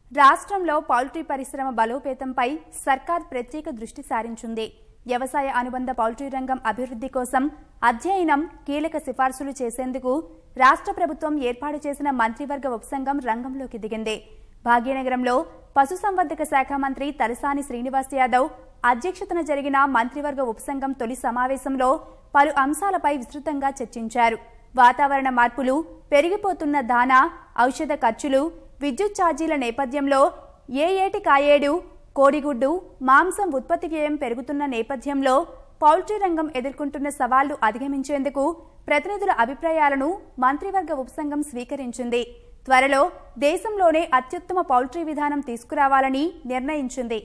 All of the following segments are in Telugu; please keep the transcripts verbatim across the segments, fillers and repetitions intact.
రాష్ట్రంలో పౌల్ట్రీ పరిశ్రమ బలోపేతంపై సర్కార్ ప్రత్యేక దృష్టి సారించింది. వ్యవసాయ అనుబంధ పౌల్ట్రీ రంగం అభివృద్ధి కోసం అధ్యయనం, కీలక సిఫార్సులు చేసేందుకు రాష్ట్ర ప్రభుత్వం ఏర్పాటు చేసిన మంత్రివర్గ ఉపసంఘం రంగంలోకి దిగింది. భాగ్యనగరంలో పశుసంవర్ధక శాఖ మంత్రి తలసాని శ్రీనివాస్ యాదవ్ అధ్యక్షతన జరిగిన మంత్రివర్గ ఉపసంఘం తొలి సమావేశంలో పలు అంశాలపై విస్తృతంగా చర్చించారు. వాతావరణ మార్పులు, పెరిగిపోతున్న దానా, ఔషధ ఖర్చులు, విద్యుత్ ఛార్జీల నేపథ్యంలో ఏ ఏటి కాయేడు కోడిగుడ్డు, మాంసం ఉత్పత్తి వ్యయం పెరుగుతున్న నేపథ్యంలో పౌల్ట్రీ రంగం ఎదుర్కొంటున్న సవాళ్లు అధిగమించేందుకు ప్రతినిధుల అభిప్రాయాలను మంత్రివర్గ ఉపసంఘం స్వీకరించింది. త్వరలో దేశంలోనే అత్యుత్తమ పౌల్ట్రీ విధానం తీసుకురావాలని నిర్ణయించింది.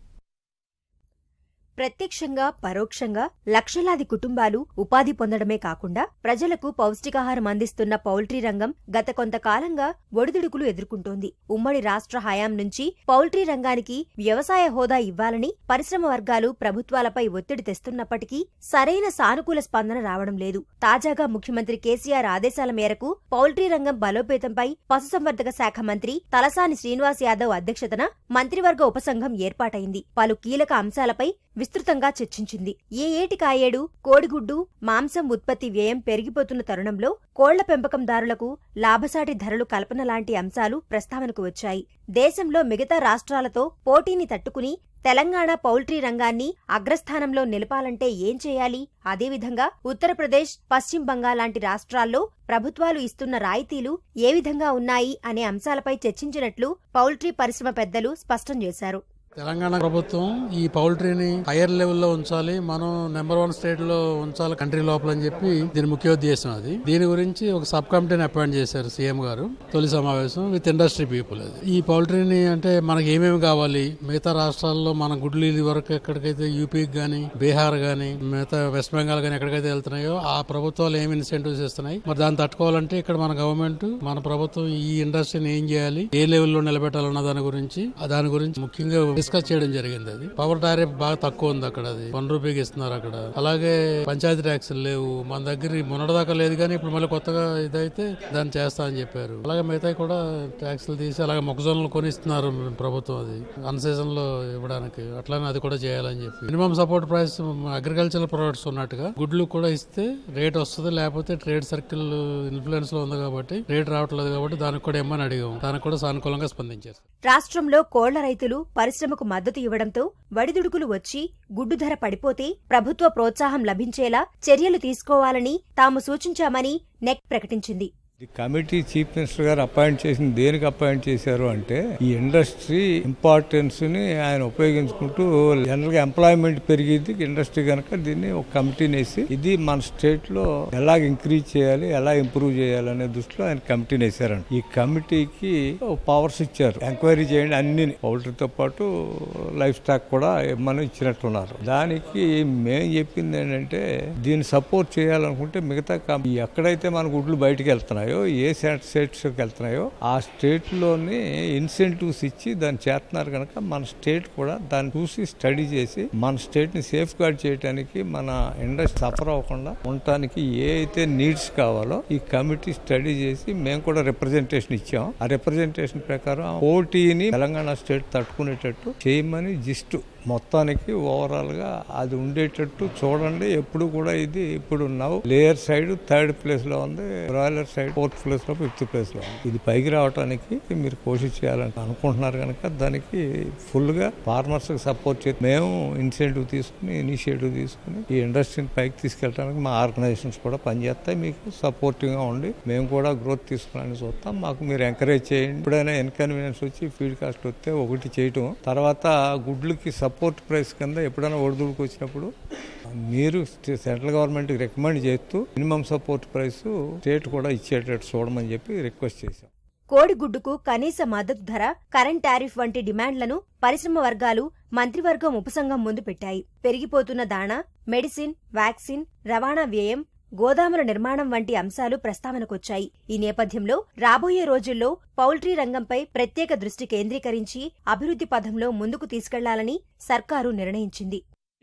ప్రత్యక్షంగా, పరోక్షంగా లక్షలాది కుటుంబాలు ఉపాధి పొందడమే కాకుండా ప్రజలకు పౌష్టికాహారం అందిస్తున్న పౌల్ట్రీ రంగం గత కొంతకాలంగా ఒడిదుడుకులు ఎదుర్కొంటోంది. ఉమ్మడి రాష్ట్ర హయాం నుంచి పౌల్ట్రీ రంగానికి వ్యవసాయ హోదా ఇవ్వాలని పరిశ్రమ వర్గాలు ప్రభుత్వాలపై ఒత్తిడి తెస్తున్నప్పటికీ సరైన సానుకూల స్పందన రావడం లేదు. తాజాగా ముఖ్యమంత్రి కేసీఆర్ ఆదేశాల మేరకు పౌల్ట్రీ రంగం బలోపేతంపై పశుసంవర్ధక శాఖ మంత్రి తలసాని శ్రీనివాస్ యాదవ్ అధ్యక్షతన మంత్రివర్గ ఉపసంఘం ఏర్పాటైంది. పలు కీలక అంశాలపై విస్తృతంగా చర్చించింది. ఏ ఏటికాయేడు కోడిగుడ్డు, మాంసం ఉత్పత్తి వ్యయం పెరిగిపోతున్న తరుణంలో కోళ్ల పెంపకందారులకు లాభసాటి ధరలు కల్పన లాంటి అంశాలు ప్రస్తావనకు వచ్చాయి. దేశంలో మిగతా రాష్ట్రాలతో పోటీని తట్టుకుని తెలంగాణ పౌల్ట్రీ రంగాన్ని అగ్రస్థానంలో నిలపాలంటే ఏం చేయాలి? అదేవిధంగా ఉత్తరప్రదేశ్, పశ్చిమ బంగాల్ లాంటి రాష్ట్రాల్లో ప్రభుత్వాలు ఇస్తున్న రాయితీలు ఏ విధంగా ఉన్నాయి అనే అంశాలపై చర్చించినట్లు పౌల్ట్రీ పరిశ్రమ పెద్దలు స్పష్టం చేశారు. తెలంగాణ ప్రభుత్వం ఈ పౌల్ట్రీని హైయర్ లెవెల్లో ఉంచాలి, మనం నెంబర్ వన్ స్టేట్ లో ఉంచాలి కంట్రీ లోపల అని చెప్పి దీని ముఖ్య ఉద్దేశం అది. దీని గురించి ఒక సబ్ కమిటీని అపాయింట్ చేశారు సీఎం గారు. తొలి సమావేశం విత్ ఇండస్ట్రీ పీపుల్. అది ఈ పౌల్ట్రీని అంటే మనకి ఏమేమి కావాలి, మిగతా రాష్ట్రాల్లో మన గుడ్లు ఇది వరకు ఎక్కడికైతే యూపీకి గానీ, బీహార్ గానీ, మిగతా వెస్ట్ బెంగాల్ గానీ ఎక్కడికైతే వెళ్తున్నాయో ఆ ప్రభుత్వాలు ఏమి ఇన్సెంటివ్స్ ఇస్తున్నాయి, మరి దాన్ని తట్టుకోవాలంటే ఇక్కడ మన గవర్నమెంట్, మన ప్రభుత్వం ఈ ఇండస్ట్రీని ఏం చేయాలి, ఏ లెవెల్లో నిలబెట్టాలన్న దాని గురించి దాని గురించి ముఖ్యంగా డిస్కస్ చేయడం జరిగింది. అది పవర్ టారిఫ్ బాగా తక్కువ ఉంది అక్కడ, అది వన్ రూపీకి ఇస్తున్నారు అక్కడ. అలాగే పంచాయతీ ట్యాక్సులు లేవు మన దగ్గర, మొన్నటిదాకా లేదు కానీ ఇప్పుడు మళ్ళీ కొత్తగా ఇదైతే దాన్ని చేస్తా అని చెప్పారు. అలాగే మిగతా కూడా ట్యాక్సులు తీసి అలాగే మొక్కజొన్నలు కొనిస్తున్నారు ప్రభుత్వం, అది అన్ సీజన్ లో ఇవ్వడానికి. అట్లానే అది కూడా చేయాలని చెప్పి minimum support price agricultural products ఉన్నట్టుగా గుడ్లు కూడా ఇస్తే రేట్ వస్తుంది, లేకపోతే ట్రేడ్ సర్కిల్ ఇన్ఫ్లుయెన్స్ లో ఉంది కాబట్టి రేట్ రావట్లేదు కాబట్టి దానికి కూడా ఏమని అడిగాం, దానికి కూడా సానుకూలంగా స్పందించారు. రాష్ట్రంలో కోళ్ల రైతులు పరిశ్రమకు మద్దతు ఇవ్వడంతో వడిదుడుకులు వచ్చి గుడ్డు ధర పడిపోతే ప్రభుత్వ ప్రోత్సాహం లభించేలా చర్యలు తీసుకోవాలని తాము సూచించామని నెక్ ప్రకటించింది. ఈ కమిటీ చీఫ్ మినిస్టర్ గారు అపాయింట్ చేసింది దేనికి అపాయింట్ చేశారు అంటే ఈ ఇండస్ట్రీ ఇంపార్టెన్స్ ని ఆయన ఉపయోగించుకుంటూ జనరల్ గా ఎంప్లాయ్మెంట్ పెరిగింది ఇండస్ట్రీ కనుక దీన్ని ఒక కమిటీని వేసి ఇది మన స్టేట్ లో ఎలా ఇంక్రీజ్ చేయాలి, ఎలా ఇంప్రూవ్ చేయాలి అనే దృష్టిలో ఆయన కమిటీని వేశారంట. ఈ కమిటీకి పవర్స్ ఇచ్చారు, ఎంక్వైరీ చేయండి అన్ని, పౌల్ట్రీతో పాటు లైఫ్ స్టాక్ కూడా మనం ఇచ్చినట్టున్నారు. దానికి మేం చెప్పింది ఏంటంటే దీన్ని సపోర్ట్ చేయాలనుకుంటే మిగతా ఎక్కడైతే మన గుడ్లు బయటకు వెళ్తున్నాయి, ఏ స్టేట్స్ వెళ్తున్నాయో ఆ స్టేట్ లోనే ఇన్సెంటివ్స్ ఇచ్చి దాన్ని చేస్తున్నారు కనుక మన స్టేట్ కూడా దాన్ని చూసి స్టడీ చేసి మన స్టేట్ ని సేఫ్ గార్డ్ చేయడానికి, మన ఇండస్ట్రీ సఫర్ అవ్వకుండా ఉండటానికి ఏ అయితే నీడ్స్ కావాలో ఈ కమిటీ స్టడీ చేసి మేము కూడా రిప్రజెంటేషన్ ఇచ్చాం. ఆ రిప్రజెంటేషన్ ప్రకారం పోటీని తెలంగాణ స్టేట్ తట్టుకునేటట్టు చేయమని జిస్ట్ మొత్తానికి ఓవరాల్ గా అది ఉండేటట్టు చూడండి. ఎప్పుడు కూడా ఇది ఇప్పుడు now layer side third place లో ఉంది, బ్రాయిలర్ సైడ్ ఫోర్త్ ప్లేస్ లో ఫిఫ్త్ ప్లేస్ లో ఉంది. ఇది పైకి రావడానికి మీరు కోషిష్ చేయాలని అనుకుంటున్నారు కనుక దానికి ఫుల్ గా ఫార్మర్స్ కి సపోర్ట్ చేసి మేము ఇన్సెంటివ్ తీసుకుని ఇనిషియేటివ్ తీసుకుని ఈ ఇండస్ట్రీని పైకి తీసుకెళ్ళడానికి మా ఆర్గనైజేషన్స్ కూడా పనిచేస్తాయి. మీకు సపోర్టివ్ గా ఉండి మేము కూడా గ్రోత్ తీసుకురావడానికి చూస్తాం. మాకు మీరు ఎంకరేజ్ చేయండి. ఎప్పుడైనా ఇన్కన్వీనియన్స్ వచ్చి ఫీడ్ కాస్ట్ వస్తే ఒకటి చేయటం, తర్వాత గుడ్లకి సపోర్ట్ ప్రైస్ కింద ఎప్పుడైనా ఒడిదుడుకు వచ్చినప్పుడు మీరు సెంట్రల్ గవర్నమెంట్ కి రికమెండ్ చేస్తూ మినిమం సపోర్ట్ ప్రైస్ స్టేట్ కూడా ఇచ్చేటట్టు చూడమని చెప్పి రిక్వెస్ట్ చేశాం. కోడిగుడ్డుకు కనీస మద్దతు ధర, కరెంట్ టారిఫ్ వంటి డిమాండ్లను పరిశ్రమ వర్గాలు మంత్రివర్గం ఉపసంఘం ముందు పెట్టాయి. పెరిగిపోతున్న దాణా, మెడిసిన్, వ్యాక్సిన్, రవాణా వ్యయం, గోదాముల నిర్మాణం వంటి అంశాలు ప్రస్తావనకొచ్చాయి. ఈ నేపథ్యంలో రాబోయే రోజుల్లో పౌల్ట్రీ రంగంపై ప్రత్యేక దృష్టి కేంద్రీకరించి అభివృద్ధి పథంలో ముందుకు తీసుకెళ్లాలని సర్కారు నిర్ణయించింది.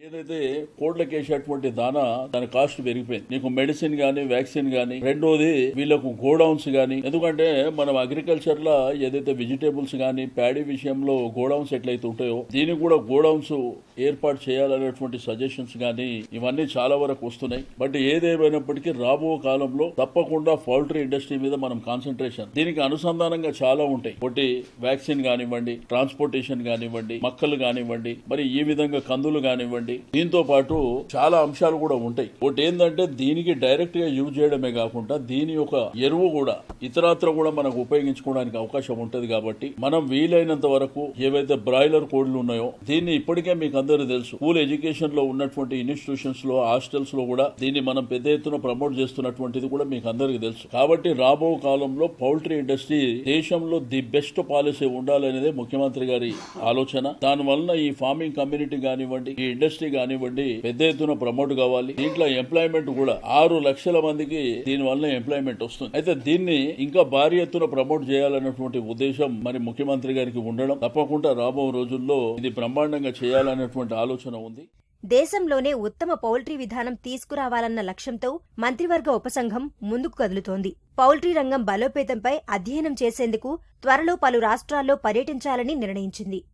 ఏదైతే కోడ్లకు వేసేటువంటి దానా దాని కాస్ట్ పెరిగిపోయింది. నీకు మెడిసిన్ గానీ వ్యాక్సిన్ గానీ, రెండోది వీళ్ళకు గోడౌన్స్ గానీ, ఎందుకంటే మనం అగ్రికల్చర్ లా ఏదైతే వెజిటేబుల్స్ గానీ ప్యాడీ విషయంలో గోడౌన్స్ ఎట్లయితే ఉంటాయో దీనికి కూడా గోడౌన్స్ ఏర్పాటు చేయాలనేటువంటి సజెషన్స్ గానీ ఇవన్నీ చాలా వరకు వస్తున్నాయి. బట్ ఏదేమైనప్పటికీ రాబో కాలంలో తప్పకుండా పౌల్ట్రీ ఇండస్ట్రీ మీద మనం కాన్సన్ట్రేషన్ దీనికి అనుసంధానంగా చాలా ఉంటాయి. ఒకటి వ్యాక్సిన్ కానివ్వండి, ట్రాన్స్పోర్టేషన్ కానివ్వండి, మక్కలు కానివ్వండి, మరి ఈ విధంగా కందులు కానివ్వండి, దీంతో పాటు చాలా అంశాలు కూడా ఉంటాయి. ఒకటి ఏంటంటే దీనికి డైరెక్ట్ గా యూజ్ చేయడమే కాకుండా దీని యొక్క ఎరువు కూడా ఇతరత్ర కూడా మనకు ఉపయోగించుకోవడానికి అవకాశం ఉంటది. కాబట్టి మనం వీలైనంత వరకు ఏవైతే బ్రాయిలర్ కోళ్లు ఉన్నాయో దీన్ని ఇప్పటికే మీకు అందరూ తెలుసు, స్కూల్ ఎడ్యుకేషన్ లో ఉన్నటువంటి ఇన్స్టిట్యూషన్స్ లో హాస్టల్స్ లో కూడా దీన్ని మనం పెద్ద ఎత్తున ప్రమోట్ చేస్తున్నటువంటిది కూడా మీకు అందరికీ తెలుసు. కాబట్టి రాబో కాలంలో పౌల్ట్రీ ఇండస్ట్రీ దేశంలో ది బెస్ట్ పాలసీ ఉండాలనేదే ముఖ్యమంత్రి గారి ఆలోచన. దాని వలన ఈ ఫార్మింగ్ కమ్యూనిటీ కానివ్వండి, ఈ ఇండస్ట్రీ కానివ్వండి పెద్ద ఎత్తున ప్రమోట్ కావాలి. దీంట్లో ఎంప్లాయ్మెంట్ కూడా ఆరు లక్షల మందికి దీని వల్ల ఎంప్లాయ్మెంట్ వస్తుంది. అయితే దీన్ని ఇంకా భారీ ఎత్తున ప్రమోట్ చేయాలన్నటువంటి ఉద్దేశం మరి ముఖ్యమంత్రి గారికి ఉండడం తప్పకుండా రాబో రోజుల్లో ఇది బ్రహ్మాండంగా చేయాలన్నటువంటి ఆలోచన ఉంది. దేశంలోనే ఉత్తమ పౌల్ట్రీ విధానం తీసుకురావాలన్న లక్ష్యంతో మంత్రివర్గ ఉపసంఘం ముందుకు కదులుతోంది. పౌల్ట్రీ రంగం బలోపేతంపై అధ్యయనం చేసేందుకు త్వరలో పలు రాష్ట్రాల్లో పర్యటించాలని నిర్ణయించింది.